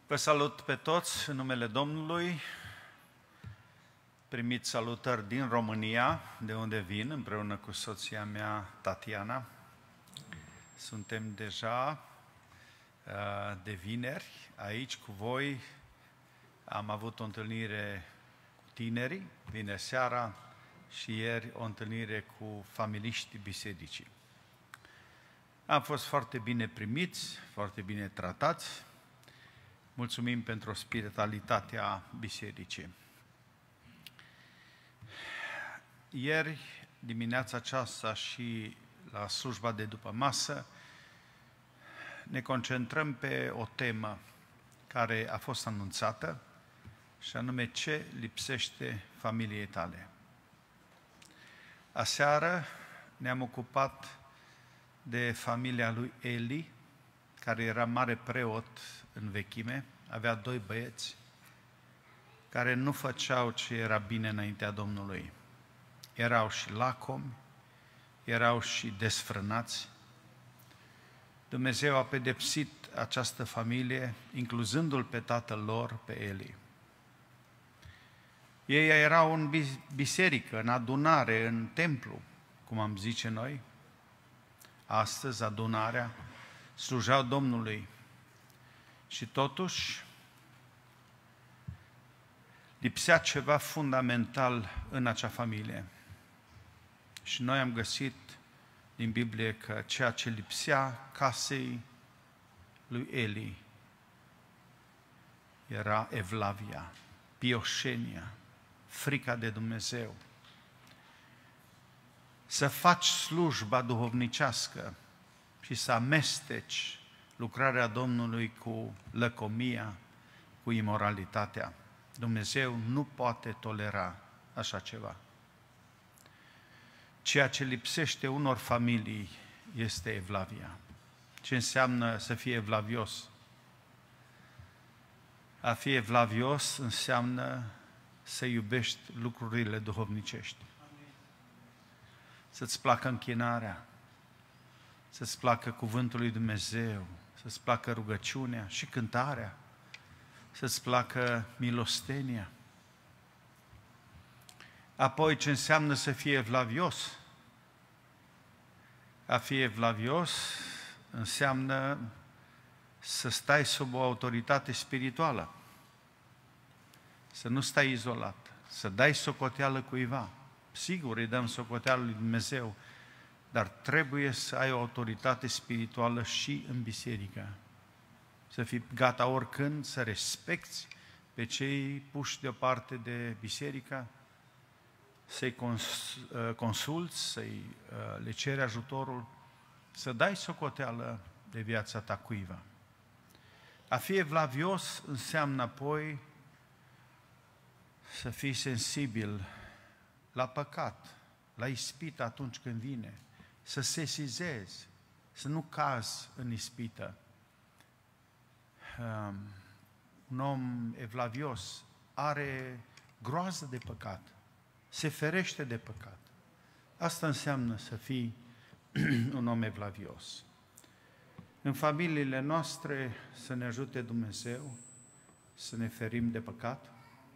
Vă salut pe toți în numele Domnului. Primiți salutări din România, de unde vin, împreună cu soția mea, Tatiana. Suntem deja de vineri aici cu voi. Am avut o întâlnire cu tinerii, vineri seara, și ieri o întâlnire cu familiștii bisericii. Am fost foarte bine primiți, foarte bine tratați. Mulțumim pentru ospitalitatea bisericii. Ieri, dimineața aceasta și la slujba de după masă, ne concentrăm pe o temă care a fost anunțată, și anume ce lipsește familiei tale. Aseară ne-am ocupat de familia lui Eli, care era mare preot în vechime, avea 2 băieți care nu făceau ce era bine înaintea Domnului. Erau și lacomi, erau și desfrânați. Dumnezeu a pedepsit această familie, incluzându-l pe tatăl lor, pe Eli. Ei erau în biserică, în adunare, în templu, cum am zice noi. Astăzi, adunarea, slujau Domnului. Și totuși, lipsea ceva fundamental în acea familie. Și noi am găsit din Biblie că ceea ce lipsea casei lui Eli era evlavia, pioșenia, frica de Dumnezeu. Să faci slujba duhovnicească și să amesteci lucrarea Domnului cu lăcomia, cu imoralitatea. Dumnezeu nu poate tolera așa ceva. Ceea ce lipsește unor familii este evlavia. Ce înseamnă să fii evlavios? A fi evlavios înseamnă să iubești lucrurile duhovnicești. Să-ți placă închinarea, să-ți placă cuvântul lui Dumnezeu, să-ți placă rugăciunea și cântarea, să-ți placă milostenia. Apoi, ce înseamnă să fii evlavios? A fi evlavios înseamnă să stai sub o autoritate spirituală, să nu stai izolat, să dai socoteală cuiva. Sigur, îi dăm socoteală lui Dumnezeu, dar trebuie să ai o autoritate spirituală și în biserică. Să fii gata oricând să respecti pe cei puși deoparte de biserică, să-i consulți, le ceri ajutorul, să dai socoteală de viața ta cuiva. A fi evlavios înseamnă apoi să fii sensibil la păcat, la ispită atunci când vine, să sesizezi, să nu cazi în ispită. Un om evlavios are groază de păcat, se ferește de păcat. Asta înseamnă să fii un om evlavios. În familiile noastre să ne ajute Dumnezeu să ne ferim de păcat,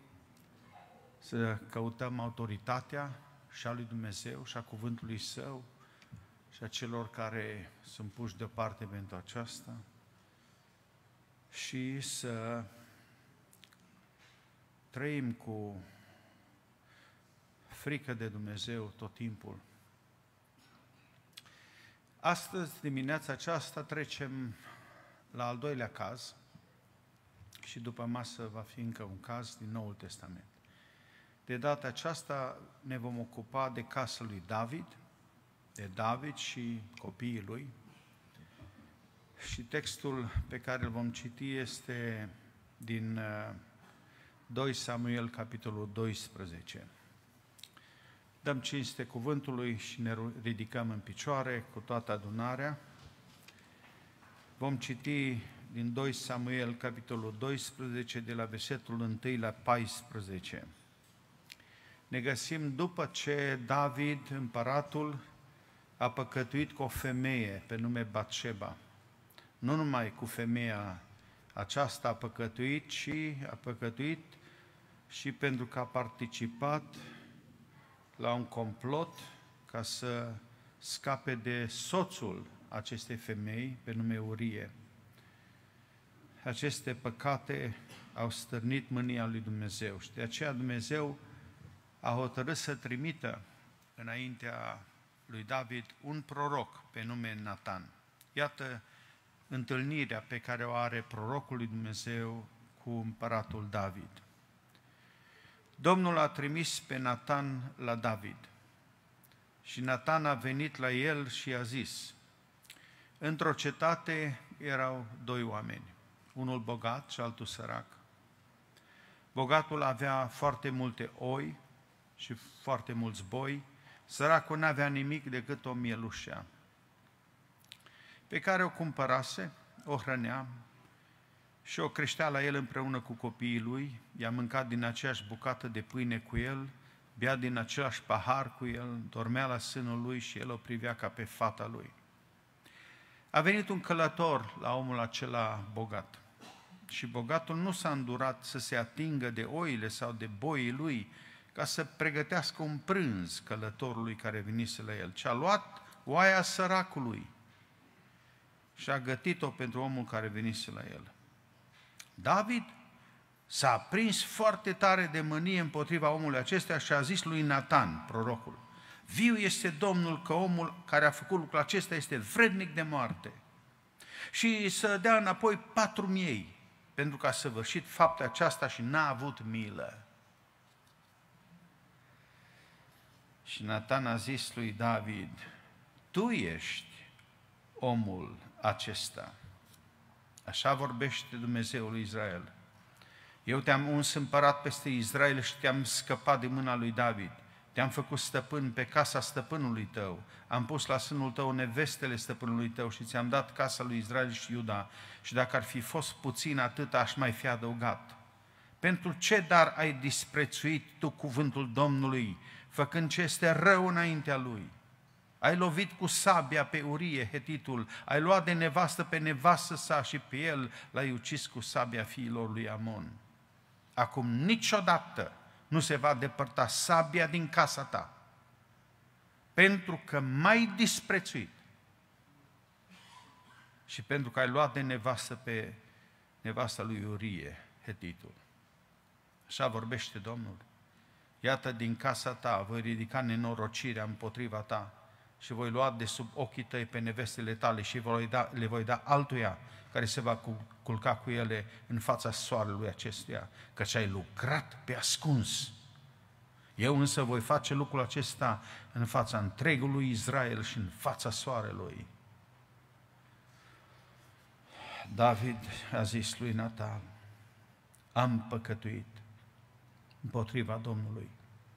să căutăm autoritatea și a lui Dumnezeu și a cuvântului Său și a celor care sunt puși deoparte pentru aceasta și să trăim cu frică de Dumnezeu tot timpul. Astăzi, dimineața aceasta, trecem la al 2-lea caz și după masă va fi încă un caz din Noul Testament. De data aceasta ne vom ocupa de casa lui David, de David și copiii lui. Și textul pe care îl vom citi este din 2 Samuel, capitolul 12. Dăm cinste cuvântului și ne ridicăm în picioare cu toată adunarea. Vom citi din 2 Samuel, capitolul 12, de la versetul 1 la 14. Ne găsim după ce David, împăratul, a păcătuit cu o femeie pe nume Batșeba. Nu numai cu femeia aceasta a păcătuit și pentru că a participat la un complot ca să scape de soțul acestei femei, pe nume Urie. Aceste păcate au stârnit mânia lui Dumnezeu și de aceea Dumnezeu a hotărât să trimită înaintea lui David un proroc pe nume Natan. Iată întâlnirea pe care o are prorocul lui Dumnezeu cu împăratul David. Domnul a trimis pe Natan la David și Natan a venit la el și a zis: într-o cetate erau doi oameni, unul bogat și altul sărac. Bogatul avea foarte multe oi și foarte mulți boi, săracul n-avea nimic decât o mielușea, pe care o cumpărase, o hrănea și o creștea la el împreună cu copiii lui, i-a mâncat din aceeași bucată de pâine cu el, bea din același pahar cu el, dormea la sânul lui și el o privea ca pe fata lui. A venit un călător la omul acela bogat și bogatul nu s-a îndurat să se atingă de oile sau de boii lui ca să pregătească un prânz călătorului care venise la el, ci a luat oaia săracului și a gătit-o pentru omul care venise la el. David s-a aprins foarte tare de mânie împotriva omului acesta și a zis lui Natan, prorocul: viu este Domnul că omul care a făcut lucrul acesta este vrednic de moarte și să dea înapoi 4 miei, pentru că a săvârșit fapta aceasta și n-a avut milă. Și Natan a zis lui David: tu ești omul acesta. Așa vorbește Dumnezeul lui Israel. Eu te-am uns împărat peste Israel și te-am scăpat de mâna lui David. Te-am făcut stăpân pe casa stăpânului tău. Am pus la sânul tău nevestele stăpânului tău și ți-am dat casa lui Israel și Iuda. Și dacă ar fi fost puțin, atât aș mai fi adăugat. Pentru ce dar ai disprețuit tu cuvântul Domnului, făcând ce este rău înaintea lui? Ai lovit cu sabia pe Urie, hetitul, ai luat de nevastă pe nevastă sa și pe el l-ai ucis cu sabia fiilor lui Amon. Acum niciodată nu se va depărta sabia din casa ta, pentru că m-ai disprețuit și pentru că ai luat de nevastă pe nevasta lui Urie, hetitul. Așa vorbește Domnul. Iată, din casa ta voi ridica nenorocirea împotriva ta și voi lua de sub ochii tăi pe nevestele tale și le voi da altuia care se va culca cu ele în fața soarelui acestuia, căci ai lucrat pe ascuns. Eu însă voi face lucrul acesta în fața întregului Israel și în fața soarelui. David a zis lui Natan: am păcătuit împotriva Domnului.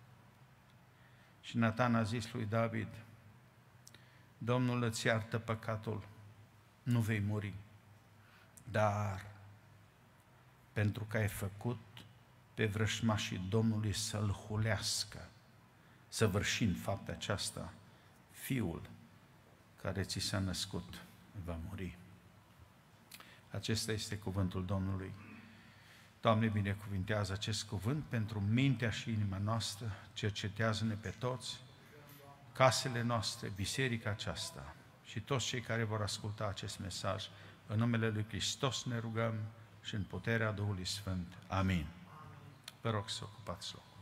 Și Natan a zis lui David: Domnul îți iartă păcatul, nu vei muri, dar pentru că ai făcut pe vrășmașii Domnului să-l hulească, săvârșind fapta aceasta, fiul care ți s-a născut va muri. Acesta este cuvântul Domnului. Doamne, binecuvintează acest cuvânt pentru mintea și inima noastră, cercetează-ne pe toți, casele noastre, biserica aceasta și toți cei care vor asculta acest mesaj. În numele Lui Hristos ne rugăm și în puterea Duhului Sfânt. Amin. Vă rog să ocupați locul.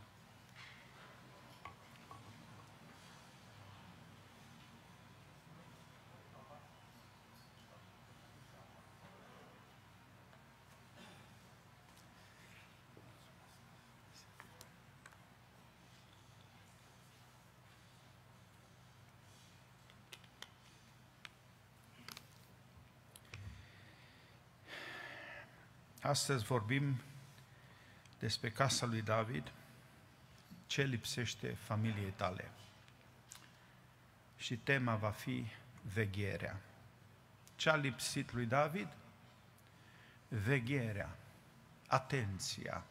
Astăzi vorbim despre casa lui David, ce lipsește familiei tale. Și tema va fi vegherea. Ce a lipsit lui David? Vegherea, atenția.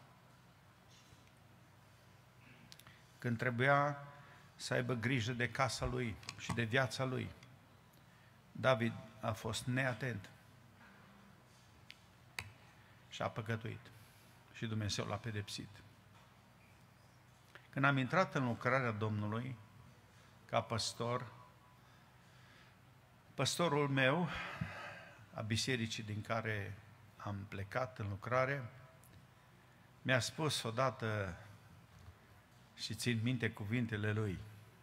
Când trebuia să aibă grijă de casa lui și de viața lui, David a fost neatent. și a păcătuit. Și Dumnezeu l-a pedepsit. Când am intrat în lucrarea Domnului, ca păstor, păstorul meu, a bisericii din care am plecat în lucrare, mi-a spus odată, și țin minte cuvintele lui,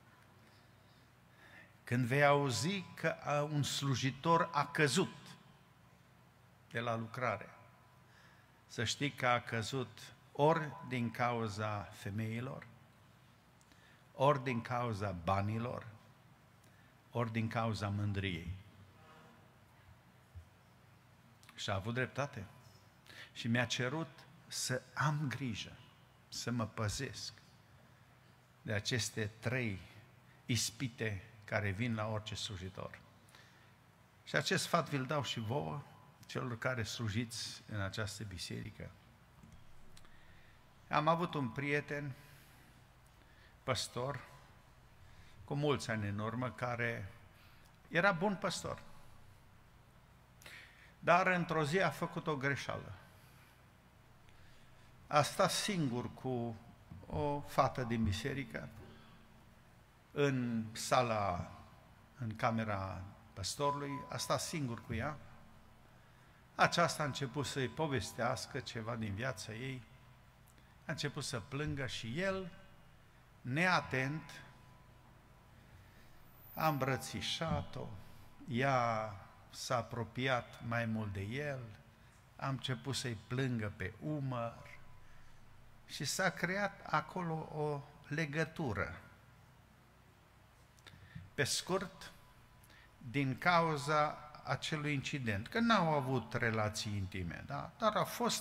când vei auzi că un slujitor a căzut de la lucrare, să știi că a căzut ori din cauza femeilor, ori din cauza banilor, ori din cauza mândriei. Și a avut dreptate. Și mi-a cerut să am grijă, să mă păzesc de aceste 3 ispite care vin la orice slujitor. Și acest sfat vi-l dau și vouă, celor care slujiți în această biserică. Am avut un prieten, păstor, cu mulți ani în urmă, care era bun păstor. Dar într-o zi a făcut o greșeală. A stat singur cu o fată din biserică, în sala, în camera păstorului, a stat singur cu ea. Aceasta a început să-i povestească ceva din viața ei, a început să plângă și el, neatent, a îmbrățișat-o, ea s-a apropiat mai mult de el, a început să-i plângă pe umăr și s-a creat acolo o legătură. Pe scurt, din cauza acelui incident, că n-au avut relații intime, da? Dar a fost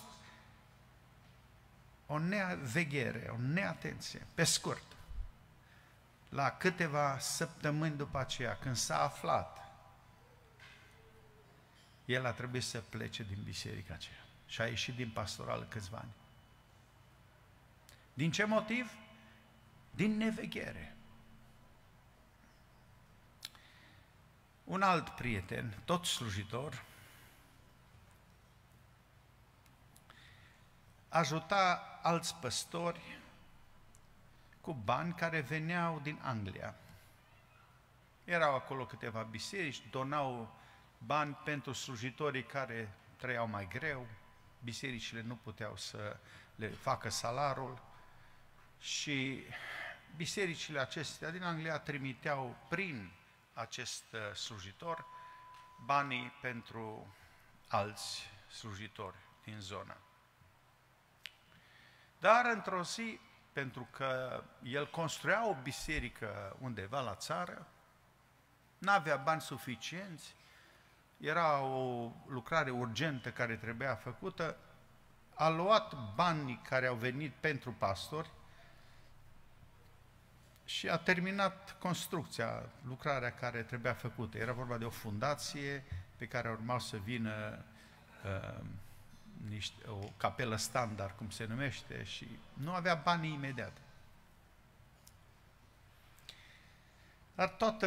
o neveghere, o neatenție. Pe scurt, la câteva săptămâni după aceea, când s-a aflat, el a trebuit să plece din biserica aceea și a ieșit din pastoral câțiva ani. Din ce motiv? Din neveghere. Un alt prieten, tot slujitor, ajuta alți păstori cu bani care veneau din Anglia. Erau acolo câteva biserici, donau bani pentru slujitorii care trăiau mai greu, bisericile nu puteau să le facă salarul și bisericile acestea din Anglia trimiteau prin acest slujitor banii pentru alți slujitori din zonă. Dar într-o zi, pentru că el construia o biserică undeva la țară, n-avea bani suficienți, era o lucrare urgentă care trebuia făcută, a luat banii care au venit pentru pastori și a terminat construcția, lucrarea care trebuia făcută. Era vorba de o fundație pe care urmau să vină o capelă standard, cum se numește, și nu avea banii imediat. Dar tot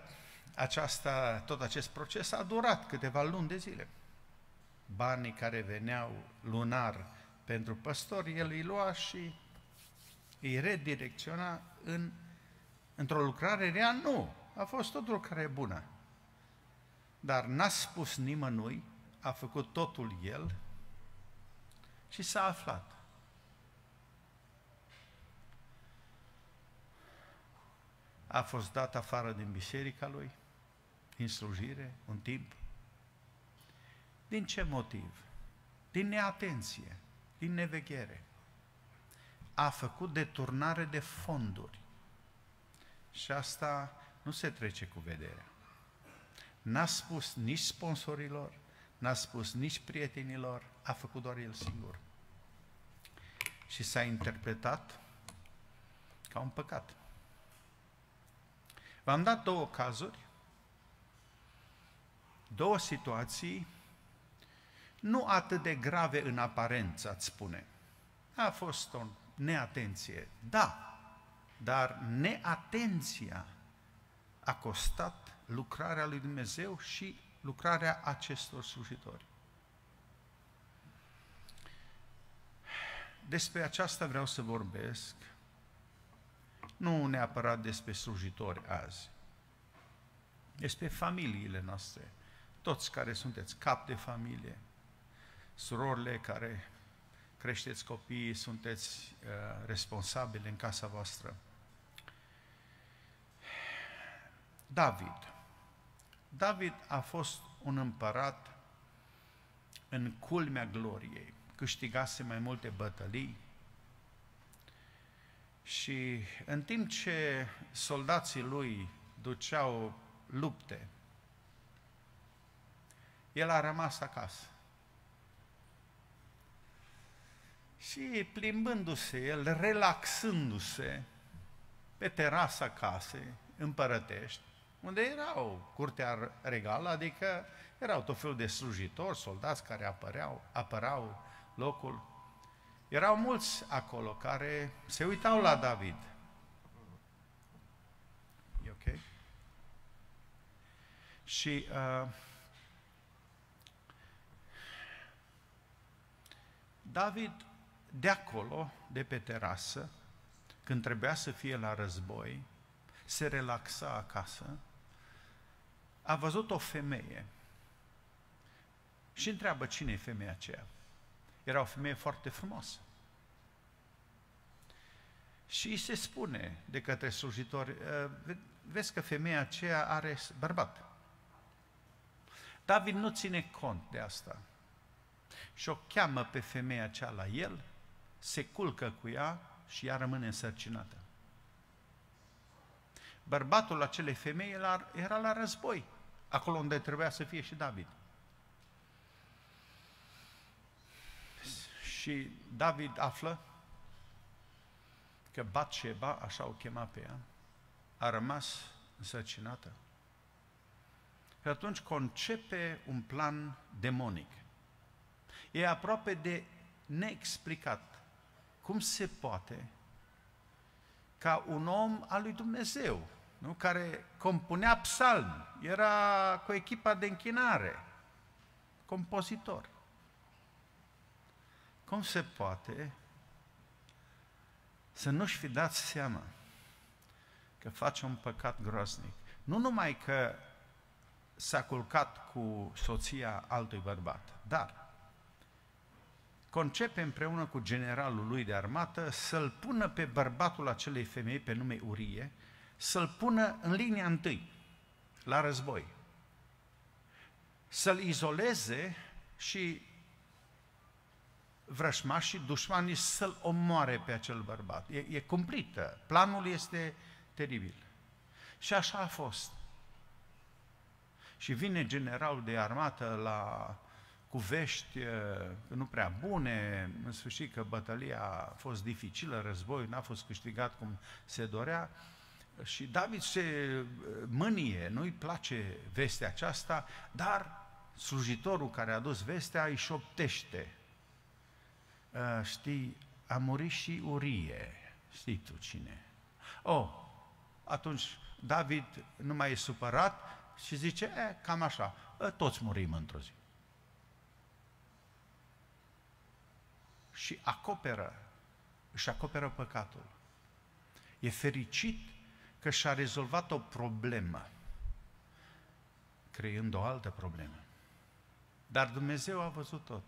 acest proces a durat câteva luni de zile. Banii care veneau lunar pentru păstori, el îi lua și îi redirecționa într-o lucrare rea? Nu. A fost tot o lucrare bună. Dar n-a spus nimănui, a făcut totul el și s-a aflat. A fost dat afară din biserica lui, din slujire, un timp. Din ce motiv? Din neatenție, din neveghere. A făcut deturnare de fonduri. Și asta nu se trece cu vederea. N-a spus nici sponsorilor, n-a spus nici prietenilor, a făcut doar el singur. Și s-a interpretat ca un păcat. V-am dat 2 cazuri, 2 situații, nu atât de grave în aparență, ați spune. A fost o neatenție, da, dar neatenția a costat lucrarea lui Dumnezeu și lucrarea acestor slujitori. despre aceasta vreau să vorbesc, nu neapărat despre slujitori azi, despre familiile noastre, toți care sunteți cap de familie, surorile care creșteți copiii, sunteți responsabili în casa voastră. David a fost un împărat în culmea gloriei, câștigase mai multe bătălii și în timp ce soldații lui duceau lupte, el a rămas acasă. Și plimbându-se, el relaxându-se pe terasa casei împărătești, unde erau curtea regală, adică erau tot felul de slujitori, soldați care apărau locul. Erau mulți acolo care se uitau la David. E ok? Și David, de acolo, de pe terasă, când trebuia să fie la război, se relaxa acasă, a văzut o femeie și întreabă cine e femeia aceea. Era o femeie foarte frumoasă. Și îi se spune de către slujitori, vezi că femeia aceea are bărbat. David nu ține cont de asta și o cheamă pe femeia aceea la el, se culcă cu ea și ea rămâne însărcinată. Bărbatul acelei femei era la război, acolo unde trebuia să fie și David. Și David află că Batșeba, așa o chema pe ea, a rămas însărcinată. Și atunci concepe un plan demonic. E aproape de neexplicat. Cum se poate ca un om al lui Dumnezeu, nu? Care compunea psalmi, era cu echipa de închinare, compozitor. Cum se poate să nu-și fi dat seama că face un păcat groaznic? Nu numai că s-a culcat cu soția altui bărbat, dar concepe împreună cu generalul lui de armată să-l pună pe bărbatul acelei femei pe nume Urie, să-l pună în linia întâi, la război, să-l izoleze și vrășmașii, dușmanii să-l omoare pe acel bărbat. E cumplită, planul este teribil. Și așa a fost. Și vine generalul de armată cu vești nu prea bune, în sfârșit că bătălia a fost dificilă, războiul n-a fost câștigat cum se dorea, și David se mânie, nu-i place vestea aceasta, dar slujitorul care a adus vestea îi șoptește. Știi, a murit și Urie, știi tu cine. Atunci David nu mai e supărat și zice, cam așa, toți murim într-o zi. Și își acoperă păcatul. E fericit că și-a rezolvat o problemă, creând o altă problemă. Dar Dumnezeu a văzut tot.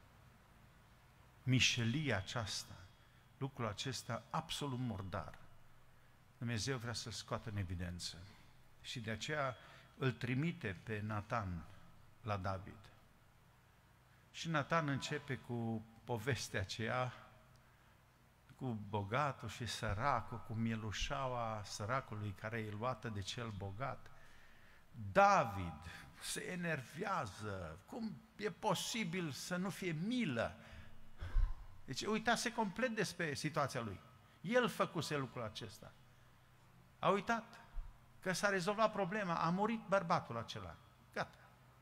Mișelia aceasta, lucrul acesta absolut murdar, Dumnezeu vrea să-l scoată în evidență. Și de aceea îl trimite pe Natan la David. Și Natan începe cu povestea aceea, cu bogatul și săracul, cu mielușaua săracului care e luată de cel bogat. David se enervează, cum e posibil să nu fie milă? Deci uitase complet despre situația lui. El făcuse lucrul acesta. A uitat că s-a rezolvat problema, a murit bărbatul acela. Gata.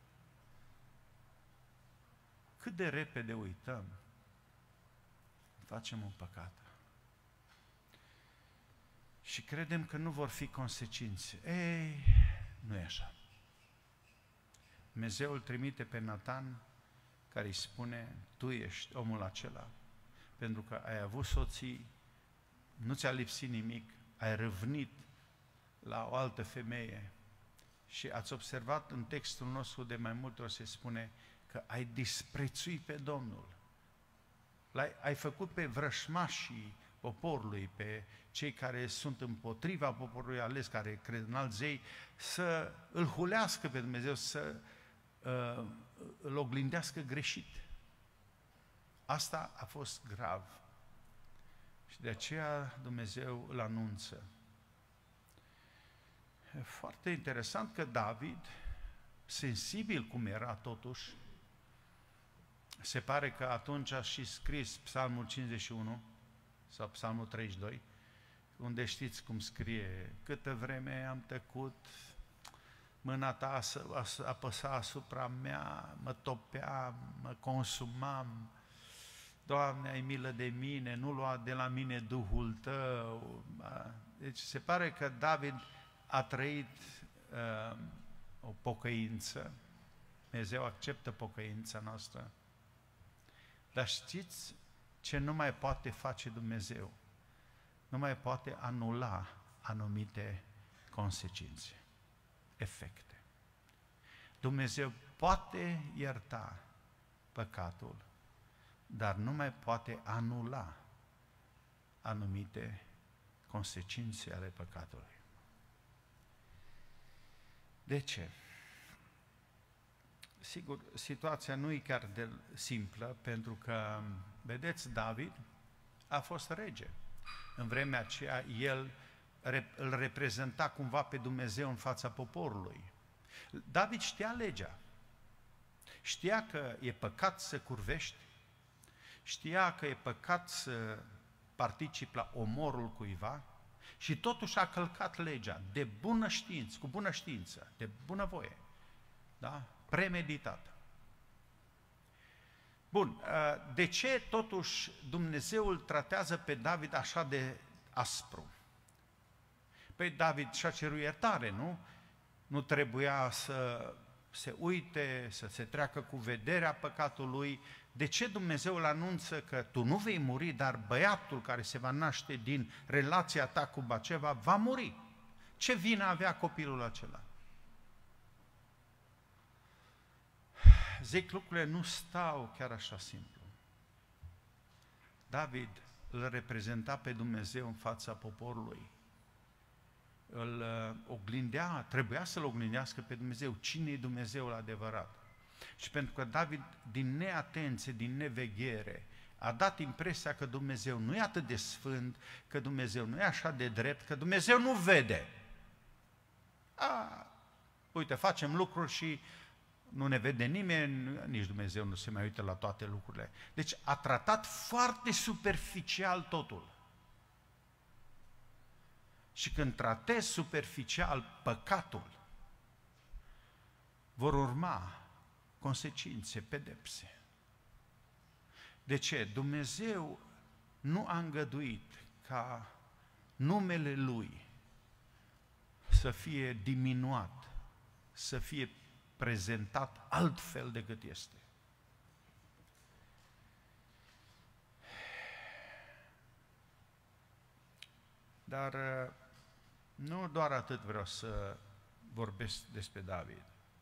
Cât de repede uităm, facem un păcat. Și credem că nu vor fi consecințe. Ei, nu e așa. Dumnezeu îl trimite pe Natan, care îi spune, tu ești omul acela. pentru că ai avut soții, nu ți-a lipsit nimic, ai râvnit la o altă femeie și ați observat în textul nostru de mai multe ori se spune că ai disprețuit pe Domnul. Ai făcut pe vrășmașii poporului, pe cei care sunt împotriva poporului ales, care cred în alți zei, să îl hulească pe Dumnezeu, să îl oglindească greșit. Asta a fost grav. Și de aceea Dumnezeu îl anunță. E foarte interesant că David, sensibil cum era totuși, se pare că atunci a și scris Psalmul 51 sau Psalmul 32, unde știți cum scrie: câtă vreme am tăcut, mâna ta apăsa asupra mea, mă topea, mă consumam, Doamne, ai milă de mine, nu lua de la mine Duhul Tău. Deci se pare că David a trăit o pocăință, Dumnezeu acceptă pocăința noastră, dar știți ce nu mai poate face Dumnezeu? Nu mai poate anula anumite consecințe, efecte. Dumnezeu poate ierta păcatul, dar nu mai poate anula anumite consecințe ale păcatului. De ce? Sigur, situația nu e chiar de simplă, pentru că, vedeți, David a fost rege. În vremea aceea, el îl reprezenta cumva pe Dumnezeu în fața poporului. David știa legea. Știa că e păcat să curvești, știa că e păcat să participi la omorul cuiva și totuși a călcat legea de bună știință, cu bună știință, de bună voie, da? Premeditată. Bun, de ce totuși Dumnezeu îl tratează pe David așa de aspru? Păi David și-a cerut iertare, nu? Nu trebuia să se uite, să se treacă cu vederea păcatului. De ce Dumnezeu îl anunță că tu nu vei muri, dar băiatul care se va naște din relația ta cu Baceva va muri? Ce vină avea copilul acela? Zic, lucrurile nu stau chiar așa simplu. David îl reprezenta pe Dumnezeu în fața poporului. Îl oglindea, trebuia să-L oglindească pe Dumnezeu. Cine e Dumnezeul adevărat? Și pentru că David, din neatenție, din neveghere, a dat impresia că Dumnezeu nu e atât de sfânt, că Dumnezeu nu e așa de drept, că Dumnezeu nu vede. Uite, facem lucruri și nu ne vede nimeni, nici Dumnezeu nu se mai uită la toate lucrurile. Deci a tratat foarte superficial totul. Și când tratezi superficial păcatul, vor urma consecințe, pedepse. De ce? Dumnezeu nu a îngăduit ca numele Lui să fie diminuat, să fie prezentat altfel decât este. Dar nu doar atât vreau să vorbesc despre David.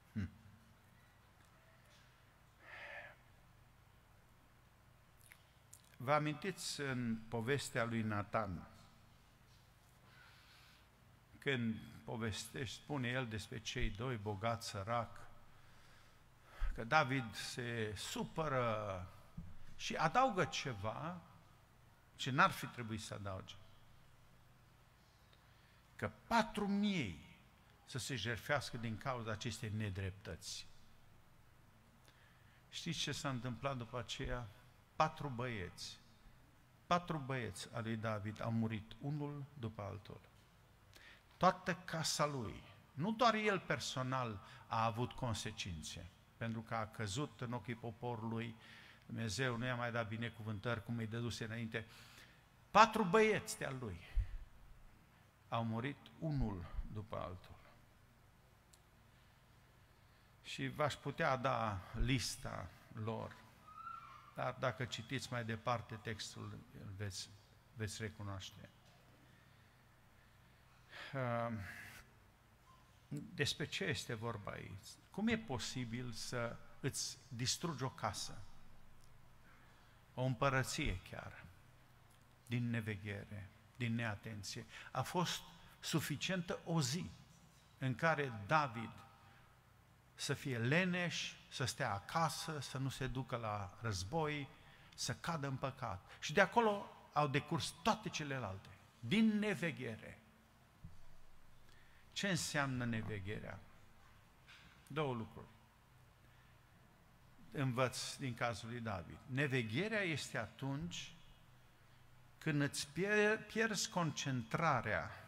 Vă amintiți în povestea lui Natan, când povestește, spune el despre cei doi, bogat, sărac, că David se supără și adaugă ceva ce n-ar fi trebuit să adauge. Că 4.000 să se jertfească din cauza acestei nedreptăți. Știți ce s-a întâmplat după aceea? 4 băieți al lui David au murit unul după altul. Toată casa lui, nu doar el personal a avut consecințe, pentru că a căzut în ochii poporului, Dumnezeu nu i-a mai dat binecuvântări cum îi dăduse înainte. 4 băieți de-al lui au murit unul după altul. Și v-aș putea da lista lor. dar dacă citiți mai departe textul, îl veți recunoaște. Despre ce este vorba aici? Cum e posibil să îți distrugi o casă, o împărăție chiar, din neveghere, din neatenție? A fost suficientă o zi în care David să fie leneș, să stea acasă, să nu se ducă la război, să cadă în păcat. Și de acolo au decurs toate celelalte, din neveghere. Ce înseamnă nevegherea? Două lucruri. Învăț din cazul lui David. Nevegherea este atunci când îți pierzi concentrarea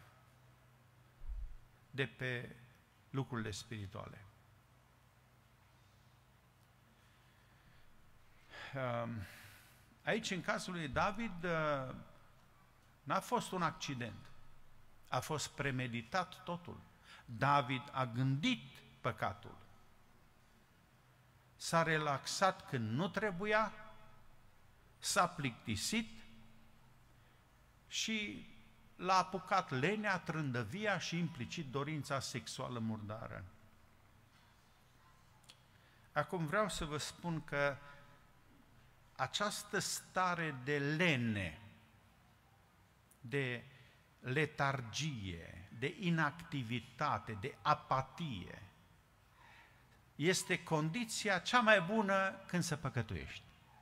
de pe lucrurile spirituale. Aici, în cazul lui David, n-a fost un accident. A fost premeditat totul. David a gândit păcatul. S-a relaxat când nu trebuia, s-a plictisit și l-a apucat lenea, trândăvia și implicit dorința sexuală murdară. Acum vreau să vă spun că această stare de lene, de letargie, de inactivitate, de apatie, este condiția cea mai bună când să păcătuiești.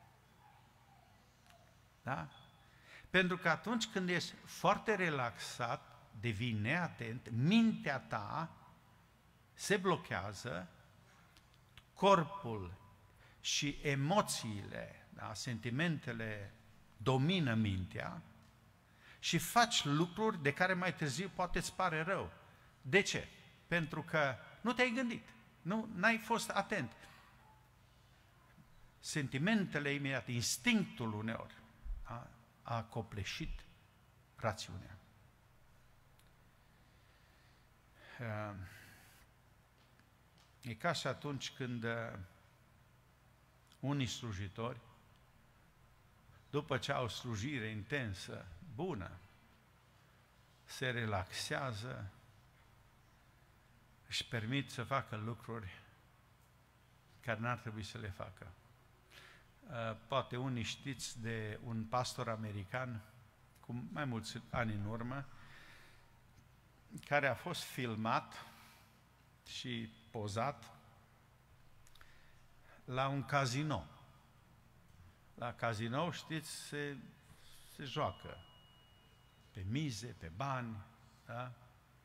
Da? Pentru că atunci când ești foarte relaxat, devii neatent, mintea ta se blochează, corpul și emoțiile, da, sentimentele domină mintea și faci lucruri de care mai târziu poate îți pare rău. De ce? Pentru că nu te-ai gândit, n-ai fost atent. Sentimentele imediat, instinctul uneori a copleșit rațiunea. E ca și atunci când unii slujitori, după ce au slujire intensă, bună, se relaxează, își permit să facă lucruri care n-ar trebui să le facă. Poate unii știți de un pastor american cu mai mulți ani în urmă, care a fost filmat și pozat la un casino. La casino, știți, se joacă pe mize, pe bani, da?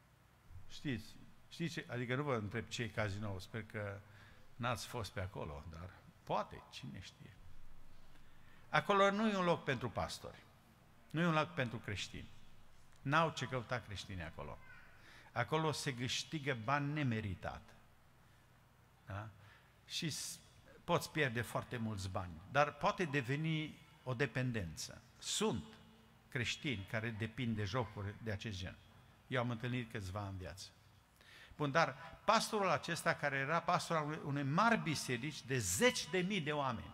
Știți, adică nu vă întreb ce e casino, sper că n-ați fost pe acolo, dar poate, cine știe. Acolo nu e un loc pentru pastori, nu e un loc pentru creștini. N-au ce căuta creștini acolo. Acolo se câștigă bani nemeritat. Da? Și poți pierde foarte mulți bani, dar poate deveni o dependență. Sunt creștini care depind de jocuri de acest gen. Eu am întâlnit câțiva în viață. Bun, dar pastorul acesta, care era pastor al unei mari biserici de 10.000 de oameni,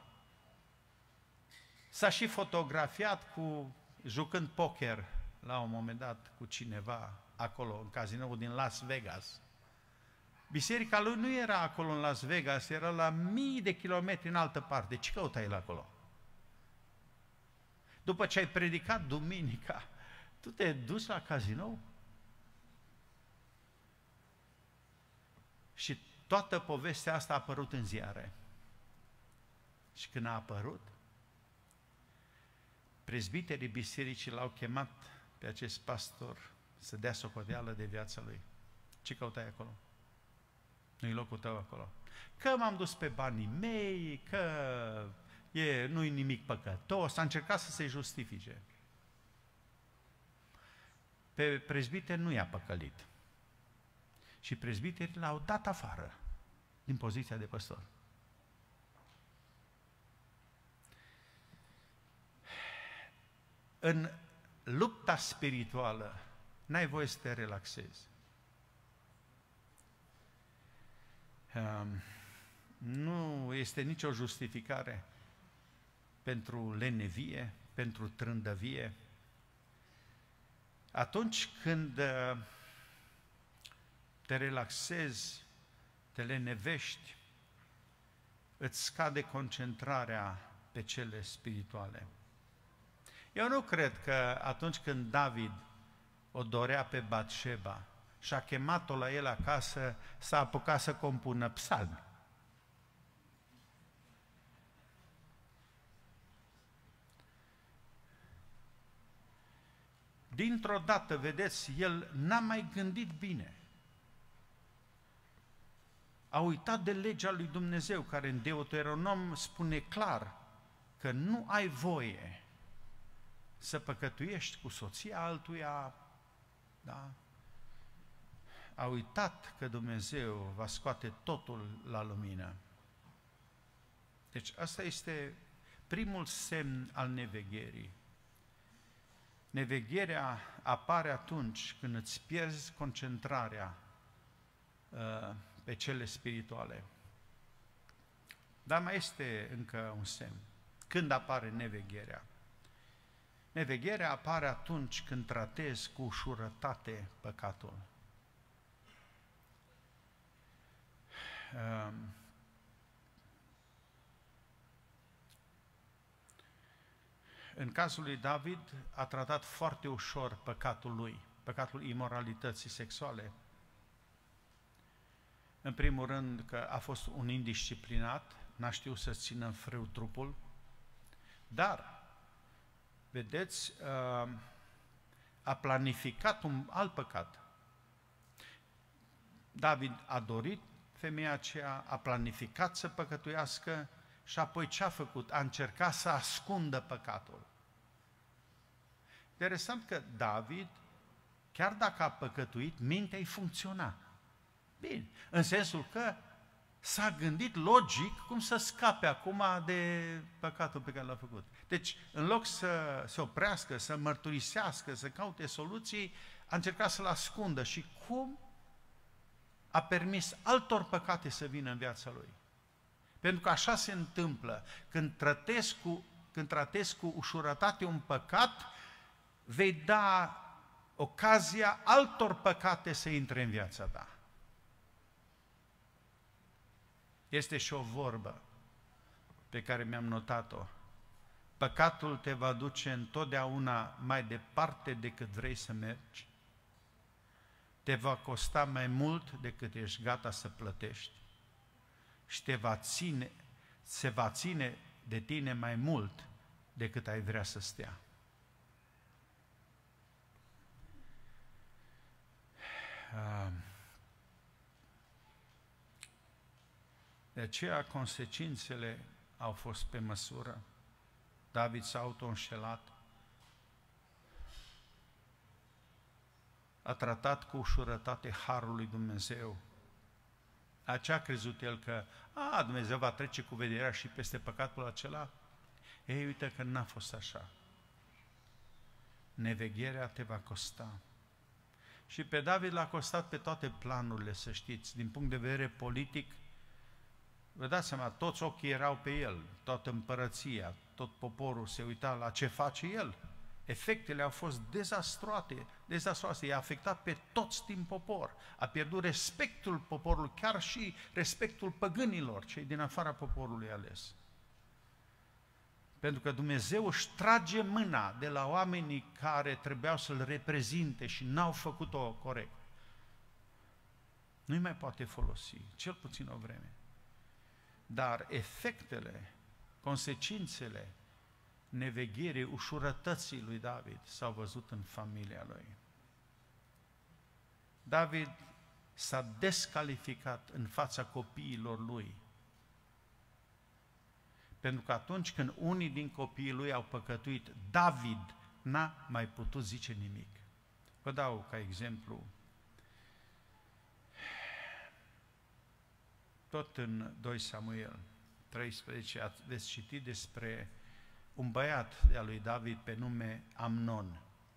s-a și fotografiat jucând poker la un moment dat cu cineva acolo, în cazinoul din Las Vegas. Biserica lui nu era acolo în Las Vegas, era la mii de kilometri în altă parte. Ce căuta el acolo? După ce ai predicat duminica, tu te duci la cazinou? Și toată povestea asta a apărut în ziare. Și când a apărut, prezbiterii bisericii l-au chemat pe acest pastor să dea socoteală de viața lui. Ce căutai acolo? Nu-i locul tău acolo. Că m-am dus pe banii mei, că nu-i nimic păcătos, a încercat să se justifice. Pe prezbiter nu i-a păcălit. Și prezbiterii l-au dat afară din poziția de păstor. În lupta spirituală n-ai voie să te relaxezi. Nu este nicio justificare pentru lenevie, pentru trândăvie. Atunci când te relaxezi, te lenevești, îți scade concentrarea pe cele spirituale. Eu nu cred că atunci când David o dorea pe Batșeba și a chemat-o la el acasă, s-a apucat să compună psalmi. Dintr-o dată, vedeți, el n-a mai gândit bine. A uitat de legea lui Dumnezeu, care în Deuteronom spune clar că nu ai voie să păcătuiești cu soția altuia, da? A uitat că Dumnezeu va scoate totul la lumină. Deci asta este primul semn al nevegherii. Nevegherea apare atunci când îți pierzi concentrarea pe cele spirituale. Dar mai este încă un semn. Când apare nevegherea? Nevegherea apare atunci când tratezi cu ușurătate păcatul. În cazul lui David a tratat foarte ușor păcatul lui, păcatul imoralității sexuale. În primul rând că a fost un indisciplinat, n-a știut să țină în frâu trupul, dar, vedeți, a planificat un alt păcat. David a dorit femeia aceea, a planificat să păcătuiască și apoi ce a făcut? A încercat să ascundă păcatul. Interesant că David, chiar dacă a păcătuit, mintea îi funcționa. Bine, în sensul că s-a gândit logic cum să scape acum de păcatul pe care l-a făcut. Deci, în loc să se oprească, să mărturisească, să caute soluții, a încercat să-l ascundă. Și cum a permis altor păcate să vină în viața lui? Pentru că așa se întâmplă. Când tratezi cu ușurătate un păcat, vei da ocazia altor păcate să intre în viața ta. Este și o vorbă pe care mi-am notat-o. Păcatul te va duce întotdeauna mai departe decât vrei să mergi. Te va costa mai mult decât ești gata să plătești. Și se va ține de tine mai mult decât ai vrea să stea. De aceea consecințele au fost pe măsură. David s-a auto-înșelat, a tratat cu ușurătate harul lui Dumnezeu. Ce a crezut el că Dumnezeu va trece cu vederea și peste păcatul acela? Ei, uite că n-a fost așa. Nevegherea te va costa. Și pe David l-a costat pe toate planurile, să știți, din punct de vedere politic. Vă dați seama, toți ochii erau pe el, toată împărăția, tot poporul se uita la ce face el. Efectele au fost dezastroase, i-a afectat pe toți din popor. A pierdut respectul poporului, chiar și respectul păgânilor, cei din afara poporului ales. Pentru că Dumnezeu își trage mâna de la oamenii care trebuiau să-L reprezinte și n-au făcut-o corect. Nu-i mai poate folosi, cel puțin o vreme. Dar efectele, consecințele nevegherii, ușurătății lui David s-au văzut în familia lui. David s-a descalificat în fața copiilor lui. Pentru că atunci când unii din copiii lui au păcătuit, David n-a mai putut zice nimic. Vă dau ca exemplu, tot în 2 Samuel 13 veți citi despre un băiat de-a lui David pe nume Amnon.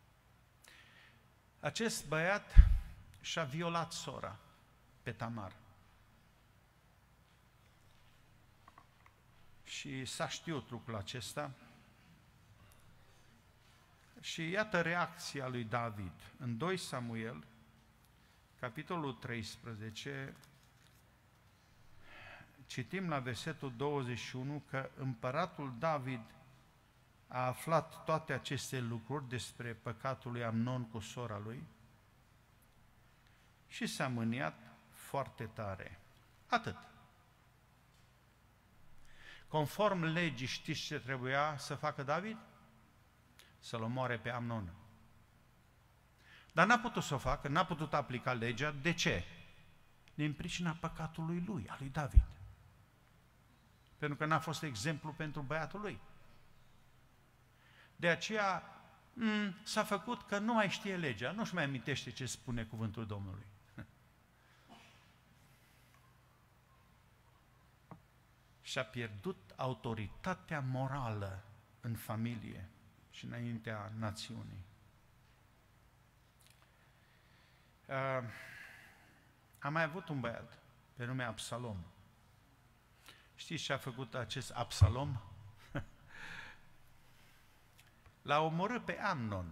Acest băiat și-a violat sora pe Tamar. Și s-a știut lucrul acesta. Și iată reacția lui David. În 2 Samuel, capitolul 13, citim la versetul 21 că împăratul David a aflat toate aceste lucruri despre păcatul lui Amnon cu sora lui și s-a mâniat foarte tare. Atât. Conform legii, știți ce trebuia să facă David? Să-l omoare pe Amnon. Dar n-a putut să o facă, n-a putut aplica legea. De ce? Din pricina păcatului lui, al lui David. Pentru că n-a fost exemplu pentru băiatul lui. De aceea s-a făcut că nu mai știe legea, nu-și mai amintește ce spune cuvântul Domnului. Și-a pierdut autoritatea morală în familie și înaintea națiunii. Am mai avut un băiat pe nume Absalom. Știți ce a făcut acest Absalom? L-a omorât pe Amnon.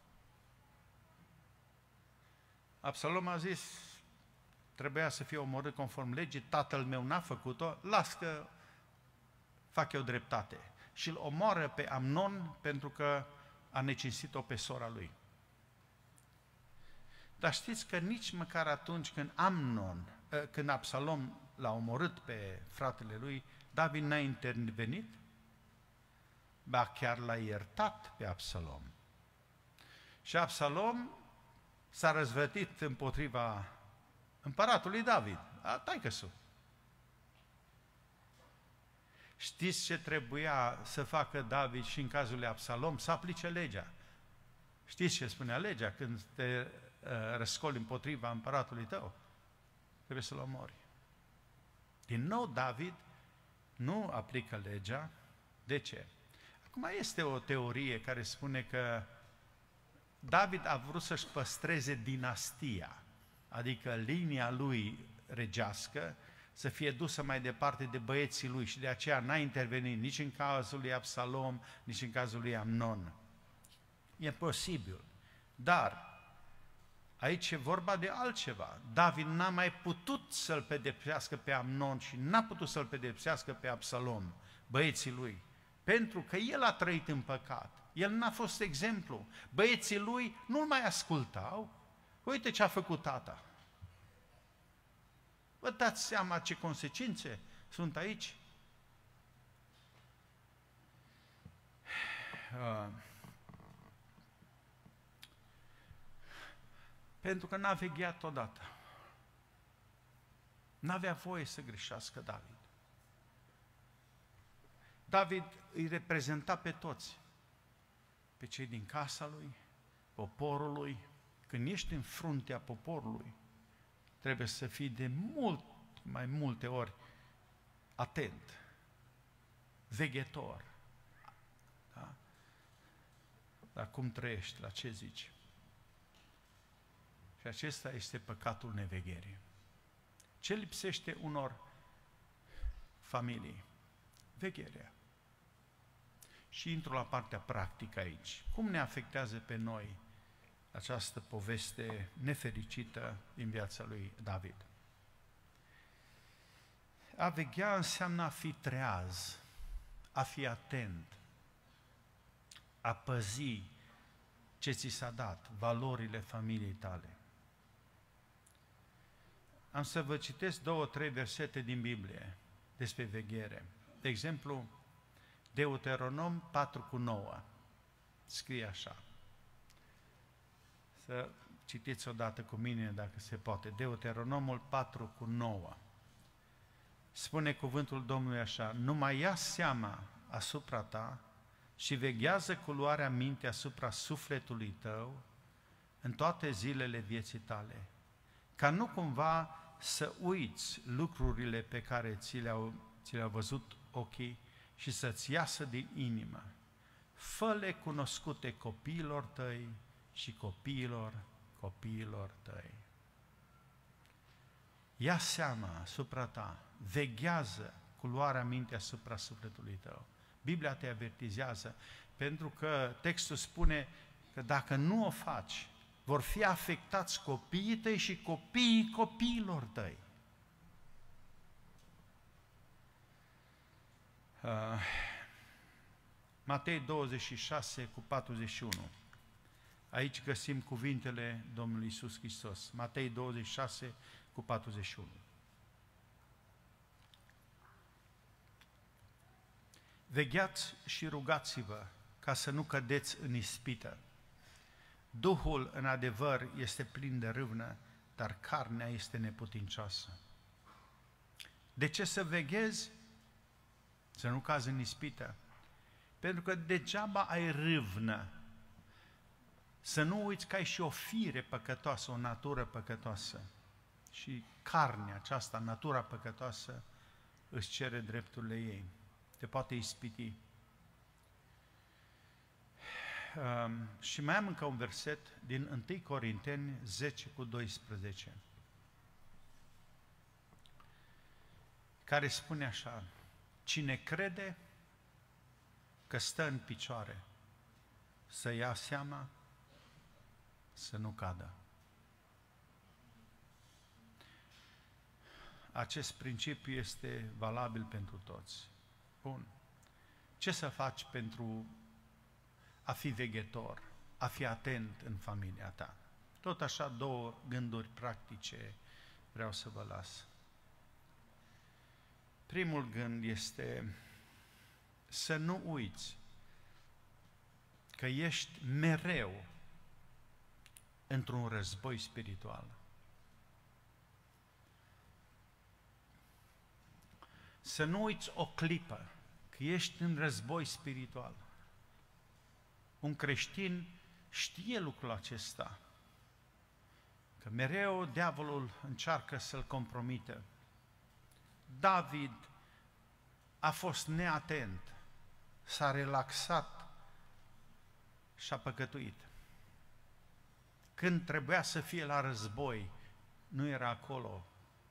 Absalom a zis, trebuia să fie omorât conform legii, tatăl meu n-a făcut-o, las că fac eu dreptate. Și îl omoară pe Amnon pentru că a necinsit-o pe sora lui. Dar știți că nici măcar atunci când Absalom l-a omorât pe fratele lui, David n-a intervenit, ba chiar l-a iertat pe Absalom. Și Absalom s-a răzvătit împotriva împăratului David, taică-su. Știți ce trebuia să facă David și în cazul lui Absalom? Să aplice legea. Știți ce spunea legea? Când te răscoli împotriva împăratului tău, trebuie să-l omori. Din nou, David nu aplică legea. De ce? Acum este o teorie care spune că David a vrut să-și păstreze dinastia, adică linia lui regească, să fie dusă mai departe de băieții lui și de aceea n-a intervenit nici în cazul lui Absalom, nici în cazul lui Amnon. E posibil, dar aici e vorba de altceva. David n-a mai putut să-l pedepsească pe Amnon și n-a putut să-l pedepsească pe Absalom, băieții lui, pentru că el a trăit în păcat. El n-a fost exemplu. Băieții lui nu-l mai ascultau. Uite ce a făcut tata. Vă dați seama ce consecințe sunt aici? Pentru că n-a vegheat odată. N-avea voie să greșească David. David îi reprezenta pe toți, pe cei din casa lui, poporul lui. Când ești în fruntea poporului, trebuie să fii de mai multe ori atent, veghetor. Da? Dar cum trăiești, la ce zici? Și acesta este păcatul nevegherii. Ce lipsește unor familii? Vegherea. Și intru la partea practică aici. Cum ne afectează pe noi această poveste nefericită din viața lui David? A veghea înseamnă a fi treaz, a fi atent, a păzi ce ți s-a dat, valorile familiei tale. Am să vă citesc 2-3 versete din Biblie despre veghere. De exemplu, Deuteronom 4:9. Scrie așa. Să citiți odată cu mine, dacă se poate. Deuteronomul 4:9. Spune cuvântul Domnului așa: numai ia seama asupra ta și veghează cu luarea minte asupra sufletului tău în toate zilele vieții tale, ca nu cumva să uiți lucrurile pe care ți le-au văzut ochii și să-ți iasă din inimă. Fă-le cunoscute copiilor tăi și copiilor tăi. Ia seama asupra ta, veghează cu luarea minte asupra sufletului tău. Biblia te avertizează, pentru că textul spune că dacă nu o faci, vor fi afectați copiii tăi și copiii copiilor tăi. Matei 26 cu 41. Aici găsim cuvintele Domnului Iisus Hristos. Matei 26 cu 41. Vegheați și rugați-vă ca să nu cădeți în ispită. Duhul, în adevăr, este plin de râvnă, dar carnea este neputincioasă. De ce să veghezi? Să nu cazi în ispită. Pentru că degeaba ai râvnă. Să nu uiți că ai și o fire păcătoasă, o natură păcătoasă. Și carnea aceasta, natura păcătoasă, îți cere drepturile ei. Te poate ispiti. Și mai am încă un verset din 1 Corinteni 10 cu 12, care spune așa: cine crede că stă în picioare, să ia seama să nu cadă. Acest principiu este valabil pentru toți. Bun. Ce să faci pentru a fi veghetor, a fi atent în familia ta? Tot așa două gânduri practice vreau să vă las. Primul gând este să nu uiți că ești mereu într-un război spiritual. Să nu uiți o clipă că ești în război spiritual. Un creștin știe lucrul acesta, că mereu diavolul încearcă să-l compromită. David a fost neatent, s-a relaxat și a păcătuit. Când trebuia să fie la război, nu era acolo.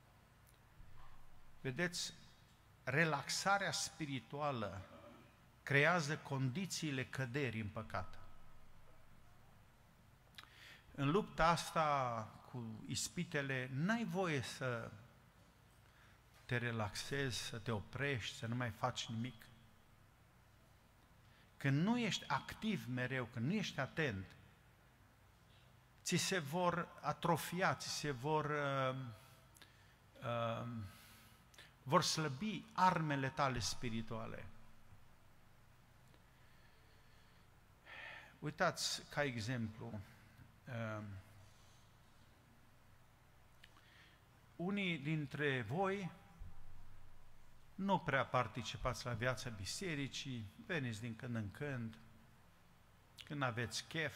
Vedeți, relaxarea spirituală creează condițiile căderii în păcat. În lupta asta cu ispitele, n-ai voie să te relaxezi, să te oprești, să nu mai faci nimic. Când nu ești activ mereu, când nu ești atent, ți se vor atrofia, ți se vor slăbi armele tale spirituale. Uitați, ca exemplu, unii dintre voi nu prea participați la viața bisericii, veniți din când în când aveți chef,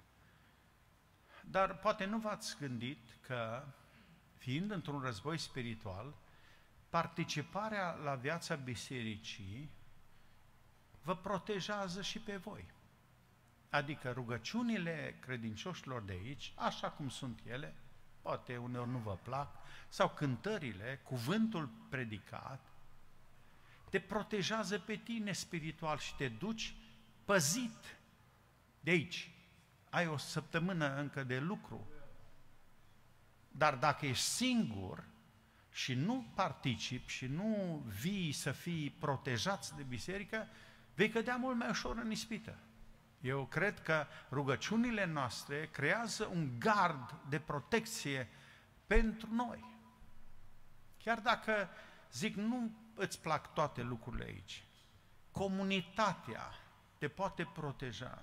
dar poate nu v-ați gândit că, fiind într-un război spiritual, participarea la viața bisericii vă protejează și pe voi. Adică rugăciunile credincioșilor de aici, așa cum sunt ele, poate uneori nu vă plac, sau cântările, cuvântul predicat, te protejează pe tine spiritual și te duci păzit de aici. Ai o săptămână încă de lucru. Dar dacă ești singur și nu participi și nu vii să fii protejați de biserică, vei cădea mult mai ușor în ispită. Eu cred că rugăciunile noastre creează un gard de protecție pentru noi. Chiar dacă, zic, nu îți plac toate lucrurile aici, comunitatea te poate proteja.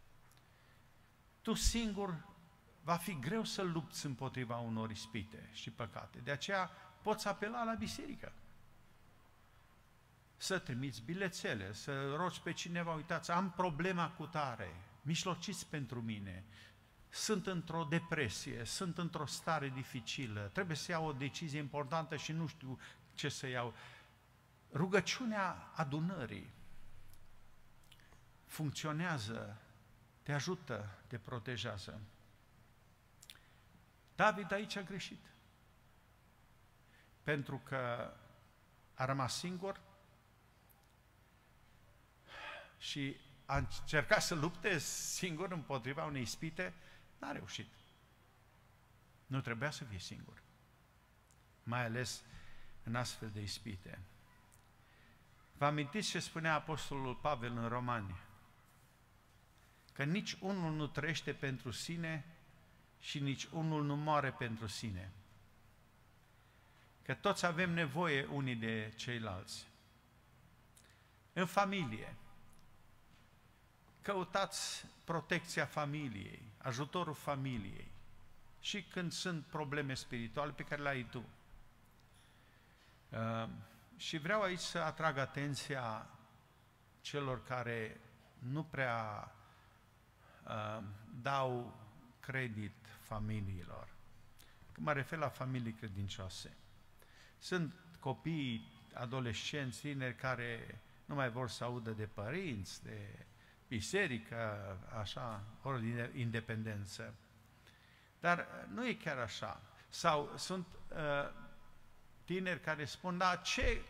Tu singur va fi greu să lupți împotriva unor ispite și păcate. De aceea poți apela la biserică. Să trimiți bilețele, să rogi pe cineva, uitați, am problema cu tare, mijlociți pentru mine, sunt într-o depresie, sunt într-o stare dificilă, trebuie să iau o decizie importantă și nu știu ce să iau. Rugăciunea adunării funcționează, te ajută, te protejează. David aici a greșit, pentru că a rămas singur și a încercat să lupte singur împotriva unei ispite, n-a reușit. Nu trebuia să fie singur, mai ales în astfel de ispite. Vă amintiți ce spunea Apostolul Pavel în Romani? Că nici unul nu trăiește pentru sine și nici unul nu moare pentru sine. Că toți avem nevoie unii de ceilalți. În familie, căutați protecția familiei, ajutorul familiei și când sunt probleme spirituale pe care le ai tu. Și vreau aici să atrag atenția celor care nu prea dau credit familiilor. Când mă refer la familii credincioase. Sunt copii, adolescenți, tineri care nu mai vor să audă de părinți, de biserică, așa, ori de independență. Dar nu e chiar așa. Sau sunt tineri care spun, da,